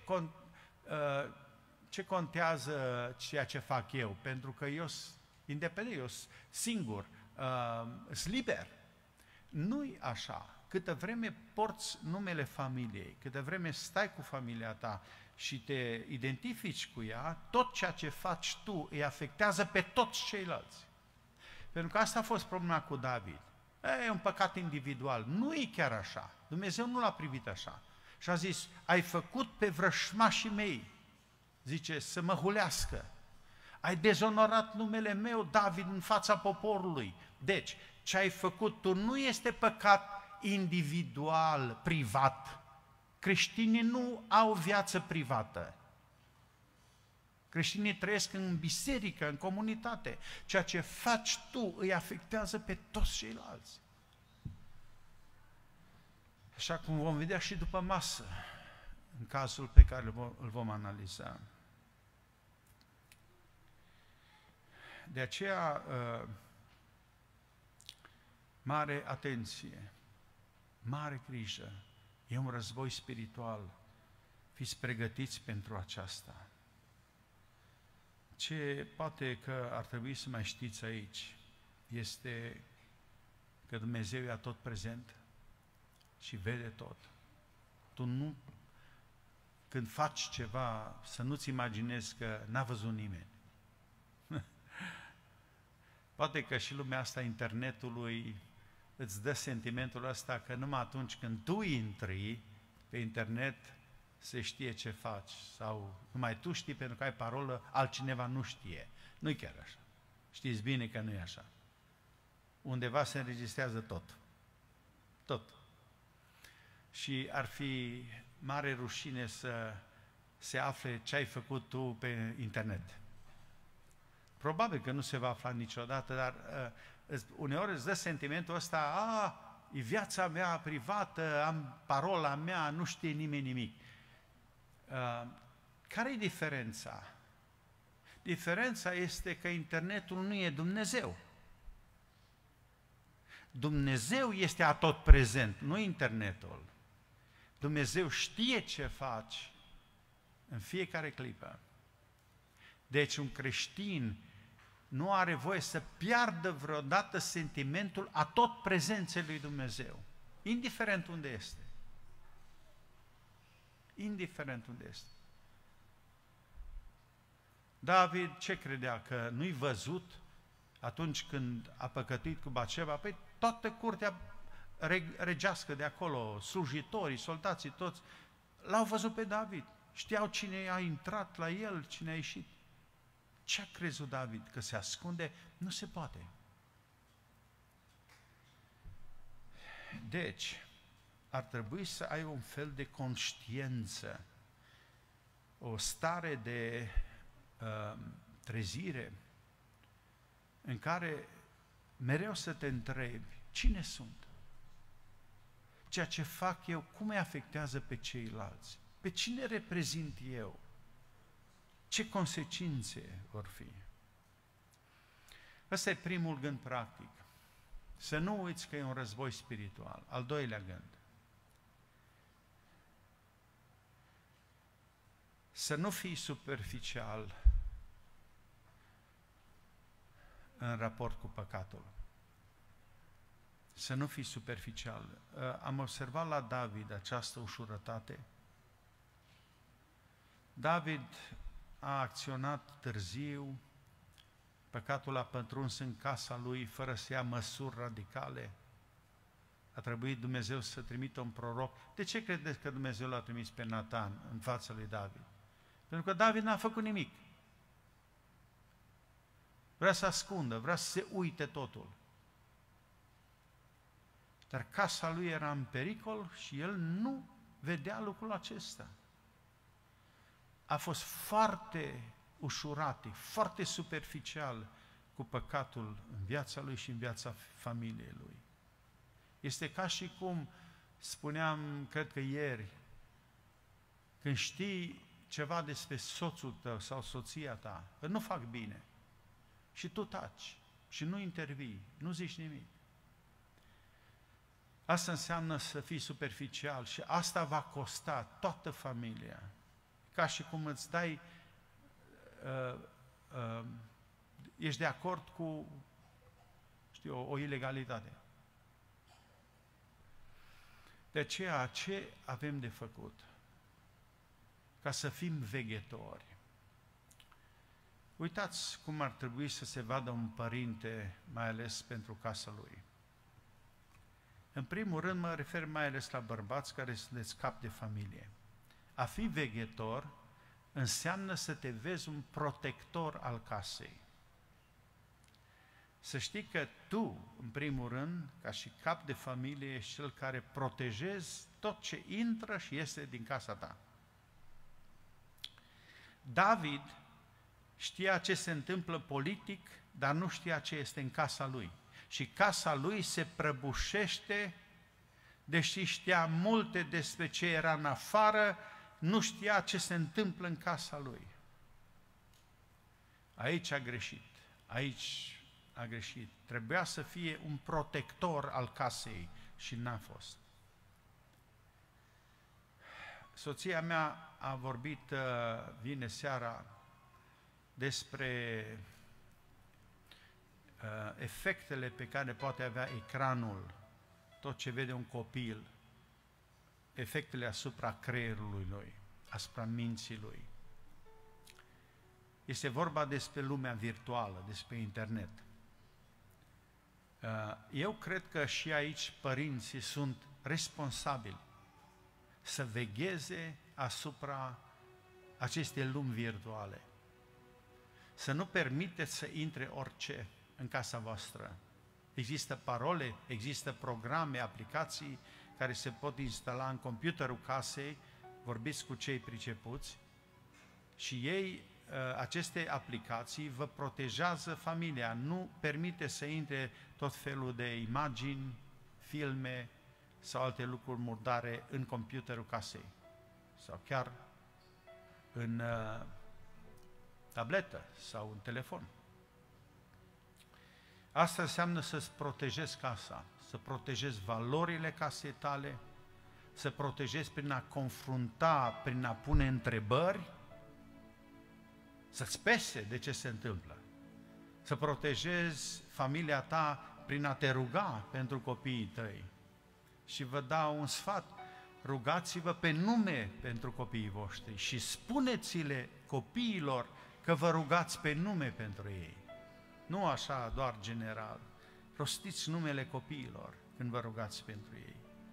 ce contează ceea ce fac eu? Pentru că eu sunt independent, eu sunt singur, sunt liber. Nu-i așa. Câtă vreme porți numele familiei, câtă vreme stai cu familia ta și te identifici cu ea, tot ceea ce faci tu îi afectează pe toți ceilalți. Pentru că asta a fost problema cu David. E un păcat individual. Nu e chiar așa. Dumnezeu nu l-a privit așa. Și a zis, ai făcut pe vrășmașii mei, zice, să mă hulească. Ai dezonorat numele meu, David, în fața poporului. Deci, ce ai făcut tu nu este păcat individual, privat. Creștinii nu au viață privată. Creștinii trăiesc în biserică, în comunitate. Ceea ce faci tu îi afectează pe toți ceilalți. Așa cum vom vedea și după masă, în cazul pe care îl vom analiza. De aceea, mare atenție, mare grijă, e un război spiritual, fiți pregătiți pentru aceasta. Ce poate că ar trebui să mai știți aici, este că Dumnezeu e tot prezent și vede tot. Tu nu, când faci ceva, să nu-ți imaginezi că n-a văzut nimeni. Poate că și lumea asta internetului îți dă sentimentul ăsta că numai atunci când tu intri pe internet se știe ce faci sau numai tu știi pentru că ai parolă, altcineva nu știe. Nu-i chiar așa. Știți bine că nu e așa. Undeva se înregistrează tot. Tot. Și ar fi mare rușine să se afle ce ai făcut tu pe internet. Probabil că nu se va afla niciodată, dar uneori îți dă sentimentul ăsta, e viața mea privată, am parola mea, nu știe nimeni nimic. Care e diferența? Diferența este că internetul nu e Dumnezeu. Dumnezeu este atot prezent, nu internetul. Dumnezeu știe ce faci în fiecare clipă. Deci un creștin nu are voie să piardă vreodată sentimentul atot prezenței lui Dumnezeu, indiferent unde este. Indiferent unde este. David ce credea? Că nu-i văzut atunci când a păcătuit cu Batșeba? Păi toată curtea regească de acolo, slujitorii, soldații, toți, l-au văzut pe David. Știau cine a intrat la el, cine a ieșit. Ce a crezut David? Că se ascunde? Nu se poate. Deci, ar trebui să ai un fel de conștiință, o stare de trezire în care mereu să te întrebi cine sunt? Ceea ce fac eu, cum îi afectează pe ceilalți? Pe cine reprezint eu? Ce consecințe vor fi? Ăsta e primul gând practic. Să nu uiți că e un război spiritual. Al doilea gând. să nu fii superficial în raport cu păcatul. Să nu fii superficial. Am observat la David această ușurătate. David a acționat târziu, păcatul a pătruns în casa lui fără să ia măsuri radicale. A trebuit Dumnezeu să trimită un proroc. De ce credeți că Dumnezeu l-a trimis pe Natan în fața lui David? Pentru că David n-a făcut nimic. Vrea să ascundă, vrea să se uite totul. Dar casa lui era în pericol și el nu vedea lucrul acesta. A fost foarte ușuratic, foarte superficial cu păcatul în viața lui și în viața familiei lui. Este ca și cum, spuneam, cred că ieri, când știi ceva despre soțul tău sau soția ta, că nu fac bine, și tu taci și nu intervii, nu zici nimic. Asta înseamnă să fii superficial și asta va costa toată familia. Ca și cum îți dai, ești de acord cu, o ilegalitate. De aceea, ce avem de făcut? Ca să fim veghetori. Uitați cum ar trebui să se vadă un părinte, mai ales pentru casa lui. În primul rând, mă refer mai ales la bărbați care sunteți cap de familie. A fi veghetor înseamnă să te vezi un protector al casei. Să știi că tu, în primul rând, ca și cap de familie, ești cel care protejezi tot ce intră și iese din casa ta. David știa ce se întâmplă politic, dar nu știa ce este în casa lui. Și casa lui se prăbușește, deși știa multe despre ce era în afară, nu știa ce se întâmplă în casa lui. Aici a greșit, aici a greșit. Trebuia să fie un protector al casei și n-a fost. Soția mea a vorbit vineri seara despre efectele pe care poate avea ecranul, tot ce vede un copil, efectele asupra creierului lui, asupra minții lui. Este vorba despre lumea virtuală, despre internet. Eu cred că și aici părinții sunt responsabili să vegheze asupra acestei lumi virtuale. Să nu permiteți să intre orice în casa voastră. Există parole, există programe, aplicații care se pot instala în computerul casei, vorbiți cu cei pricepuți și ei, aceste aplicații, vă protejează familia, nu permite să intre tot felul de imagini, filme sau alte lucruri murdare în computerul casei sau chiar în tabletă sau în telefon. Asta înseamnă să-ți protejezi casa, să protejezi valorile casei tale, să protejezi prin a confrunta, prin a pune întrebări, să-ți pese de ce se întâmplă, să protejezi familia ta prin a te ruga pentru copiii tăi. Și vă dau un sfat, rugați-vă pe nume pentru copiii voștri și spuneți-le copiilor că vă rugați pe nume pentru ei. Nu așa doar general. Rostiți numele copiilor când vă rugați pentru ei.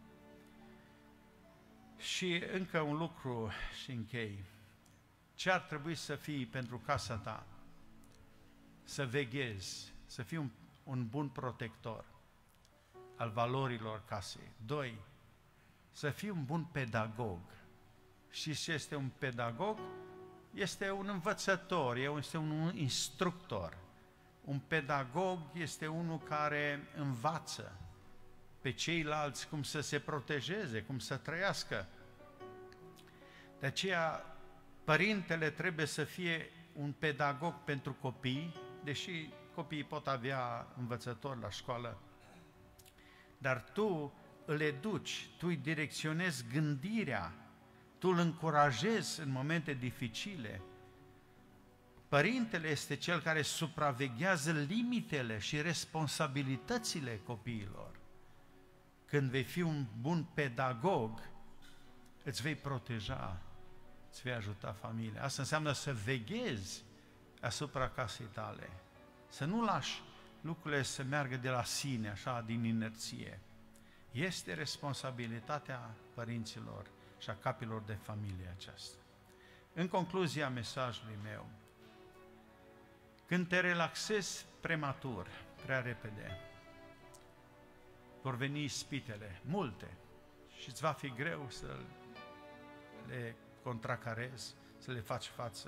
Și încă un lucru și închei. Ce ar trebui să fii pentru casa ta? Să veghezi, să fii un bun protector al valorilor casei. 2. Să fii un bun pedagog. Și ce este un pedagog? Este un învățător, este un instructor. Un pedagog este unul care învață pe ceilalți cum să se protejeze, cum să trăiască. De aceea, părintele trebuie să fie un pedagog pentru copii, deși copiii pot avea învățători la școală, dar tu îl educi, tu îi direcționezi gândirea, tu tu îl încurajezi în momente dificile. Părintele este cel care supraveghează limitele și responsabilitățile copiilor. Când vei fi un bun pedagog, îți vei proteja, îți vei ajuta familia. Asta înseamnă să veghezi asupra casei tale, să nu lași lucrurile să meargă de la sine, așa, din inerție. Este responsabilitatea părinților și a capilor de familie aceasta. În concluzia mesajului meu, când te relaxezi prematur, prea repede, vor veni ispitele, multe, și îți va fi greu să le contracarezi, să le faci față.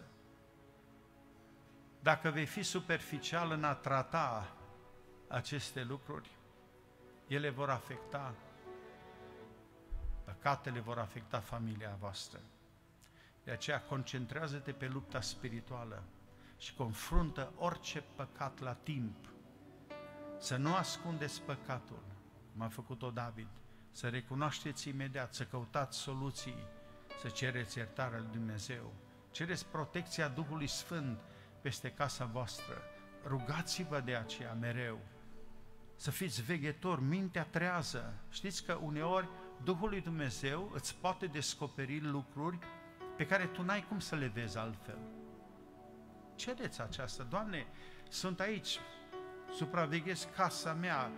Dacă vei fi superficial în a trata aceste lucruri, ele vor afecta, păcatele vor afecta familia voastră. De aceea concentrează-te pe lupta spirituală și confruntă orice păcat la timp. Să nu ascundeți păcatul, cum a făcut-o David, să recunoașteți imediat, să căutați soluții, să cereți iertarea lui Dumnezeu, cereți protecția Duhului Sfânt peste casa voastră, rugați-vă de aceea mereu, să fiți veghetori, mintea trează. Știți că uneori Duhul lui Dumnezeu îți poate descoperi lucruri pe care tu n-ai cum să le vezi altfel. Cereți aceasta: Doamne, sunt aici, supraveghez casa mea,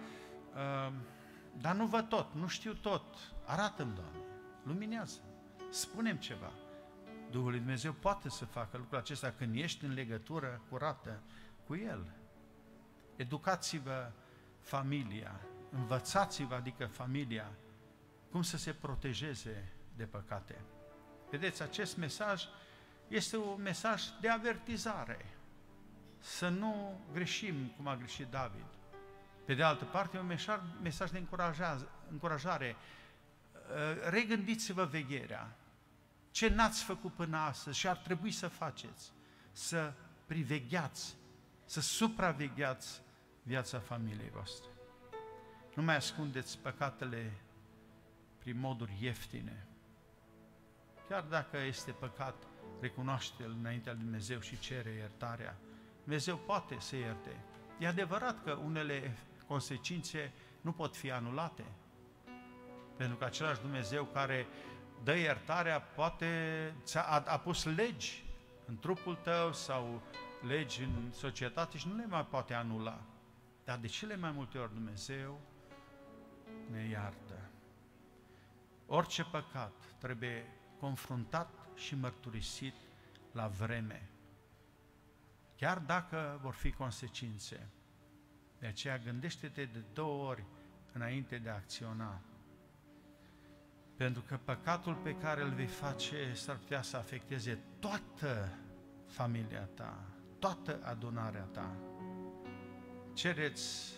dar nu văd tot, nu știu tot. Arată-mi, Doamne, luminează, spune-mi ceva. Duhul lui Dumnezeu poate să facă lucrul acesta când ești în legătură curată cu El. Educați-vă familia, învățați-vă, adică familia, cum să se protejeze de păcate. Vedeți, acest mesaj este un mesaj de avertizare, să nu greșim cum a greșit David. Pe de altă parte, un mesaj de încurajare. Regândiți-vă vegherea. Ce n-ați făcut până astăzi și ar trebui să faceți? Să privegheați, să supravegheați viața familiei voastre. Nu mai ascundeți păcatele prin moduri ieftine. Chiar dacă este păcat, recunoaște-l înaintea lui Dumnezeu și cere iertarea. Dumnezeu poate să ierte. E adevărat că unele consecințe nu pot fi anulate, pentru că același Dumnezeu care dă iertarea poate a pus legi în trupul tău sau legi în societate și nu le mai poate anula. Dar de cele mai multe ori Dumnezeu ne iartă. Orice păcat trebuie confruntat și mărturisit la vreme, chiar dacă vor fi consecințe. De aceea gândește-te de 2 ori înainte de a acționa. Pentru că păcatul pe care îl vei face s-ar putea să afecteze toată familia ta, toată adunarea ta. Cereți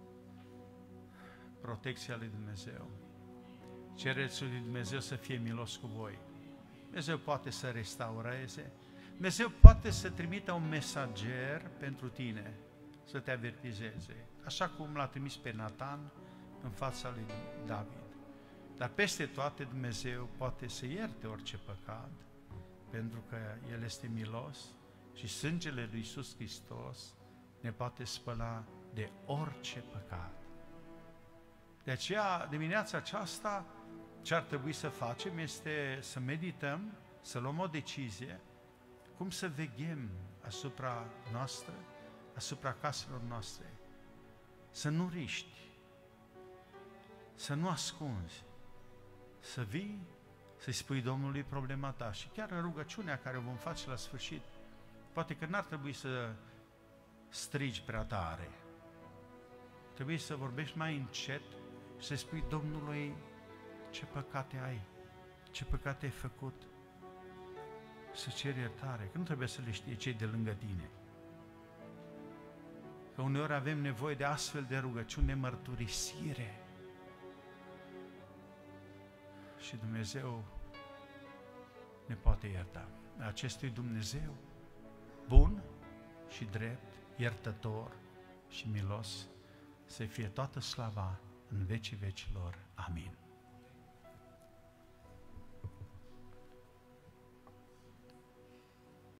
protecția lui Dumnezeu. Cereți lui Dumnezeu să fie milos cu voi. Dumnezeu poate să restaureze. Dumnezeu poate să trimită un mesager pentru tine, să te avertizeze, așa cum l-a trimis pe Natan în fața lui David. Dar peste toate Dumnezeu poate să ierte orice păcat, pentru că El este milos și sângele lui Iisus Hristos ne poate spăla de orice păcat. De aceea, dimineața aceasta, ce ar trebui să facem este să medităm, să luăm o decizie, cum să veghem asupra noastră, asupra caselor noastre, să nu riști, să nu ascunzi, să vii, să-i spui Domnului problema ta și chiar în rugăciunea care o vom face la sfârșit, poate că n-ar trebui să strigi prea tare, trebuie să vorbești mai încet și să-i spui Domnului ce păcate ai, ce păcate ai făcut, să ceri iertare, că nu trebuie să le știe cei de lângă tine. Că uneori avem nevoie de astfel de rugăciuni de mărturisire. Și Dumnezeu ne poate ierta. Acestui Dumnezeu bun și drept, iertător și milos, să fie toată slava în vecii vecilor. Amin.